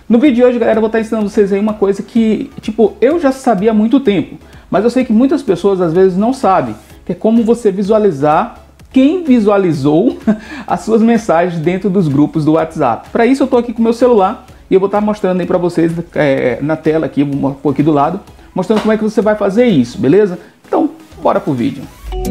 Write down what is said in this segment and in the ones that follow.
No vídeo de hoje, galera, eu vou estar ensinando vocês aí uma coisa que, tipo, eu já sabia há muito tempo, mas eu sei que muitas pessoas às vezes não sabem, que é como você visualizar quem visualizou as suas mensagens dentro dos grupos do WhatsApp. Para isso eu tô aqui com o meu celular e eu vou estar mostrando aí para vocês na tela aqui, vou pôr aqui do lado, mostrando como é que você vai fazer isso, beleza? Então, bora pro vídeo.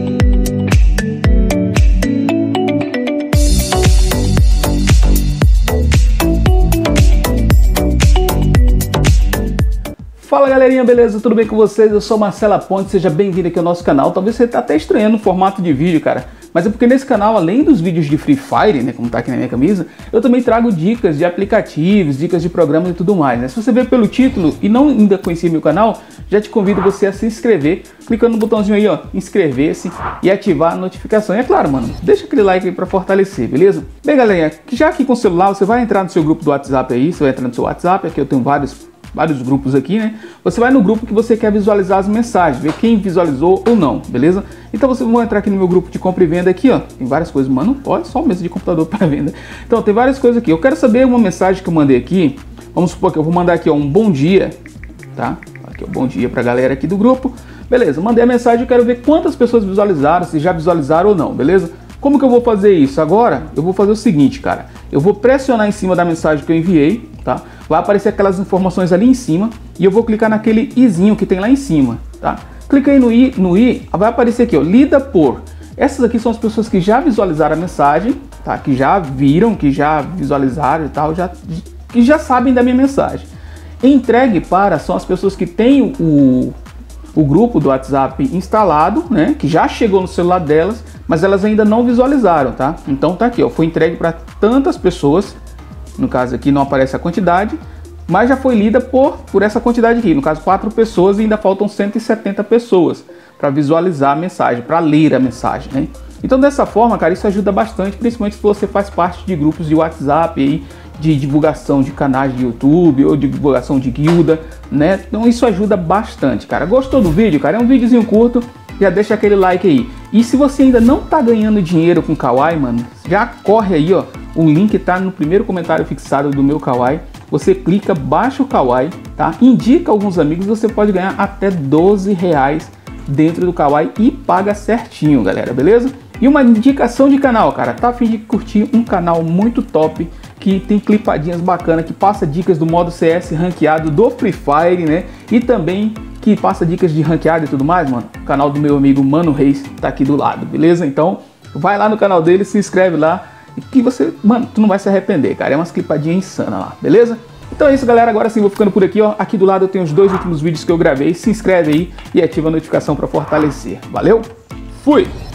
Fala galerinha, beleza? Tudo bem com vocês? Eu sou Marcela Ponte, seja bem-vindo aqui ao nosso canal. Talvez você tá até estranhando o formato de vídeo, cara, mas é porque nesse canal, além dos vídeos de Free Fire, né, como tá aqui na minha camisa, eu também trago dicas de aplicativos, dicas de programas e tudo mais, né? Se você ver pelo título e não ainda conhecia meu canal, já te convido você a se inscrever, clicando no botãozinho aí, ó, inscrever-se e ativar a notificação. E é claro, mano, deixa aquele like aí pra fortalecer, beleza? Bem, galerinha, já aqui com o celular, você vai entrar no seu grupo do WhatsApp aí, você vai entrar no seu WhatsApp, aqui eu tenho vários grupos aqui, né? Você vai no grupo que você quer visualizar as mensagens, ver quem visualizou ou não, beleza? Então vocês vão entrar aqui no meu grupo de compra e venda aqui, ó. Tem várias coisas, mano, olha só mesa de computador para venda. Então tem várias coisas aqui. Eu quero saber uma mensagem que eu mandei aqui. Vamos supor que eu vou mandar aqui, ó, um bom dia, tá? Aqui, ó, bom dia pra galera aqui do grupo. Beleza, mandei a mensagem, eu quero ver quantas pessoas visualizaram, se já visualizaram ou não, beleza? Como que eu vou fazer isso? Agora eu vou fazer o seguinte, cara. Eu vou pressionar em cima da mensagem que eu enviei, tá? Vai aparecer aquelas informações ali em cima e eu vou clicar naquele izinho que tem lá em cima, tá? Clica aí no i, vai aparecer aqui, ó, lida por. Essas aqui são as pessoas que já visualizaram a mensagem, tá? Que já viram, que já visualizaram e tal, que já sabem da minha mensagem. Entregue para são as pessoas que têm o grupo do WhatsApp instalado, né? Que já chegou no celular delas, mas elas ainda não visualizaram, tá? Então tá aqui, ó, foi entregue para tantas pessoas. No caso aqui não aparece a quantidade, mas já foi lida por essa quantidade aqui. No caso 4 pessoas e ainda faltam 170 pessoas para visualizar a mensagem, para ler a mensagem, né? Então dessa forma, cara, isso ajuda bastante, principalmente se você faz parte de grupos de WhatsApp aí, de divulgação de canais de YouTube ou de divulgação de guilda, né? Então isso ajuda bastante, cara. Gostou do vídeo, cara? É um videozinho curto, já deixa aquele like aí. E se você ainda não tá ganhando dinheiro com Kawaii, mano, já corre aí, ó. O link tá no primeiro comentário fixado do meu Kawaii. Você clica, baixa o Kawaii, tá? Indica alguns amigos, você pode ganhar até 12 reais dentro do Kawaii e paga certinho, galera, beleza? E uma indicação de canal, cara, tá a fim de curtir um canal muito top, que tem clipadinhas bacanas, que passa dicas do modo CS ranqueado do Free Fire, né? E também que passa dicas de ranqueado e tudo mais, mano. O canal do meu amigo Mano Reis tá aqui do lado, beleza? Então, vai lá no canal dele, se inscreve lá, que você, mano, tu não vai se arrepender, cara. É umas clipadinhas insanas lá, beleza? Então é isso, galera. Agora sim, vou ficando por aqui, ó. Aqui do lado eu tenho os 2 últimos vídeos que eu gravei. Se inscreve aí e ativa a notificação para fortalecer. Valeu? Fui!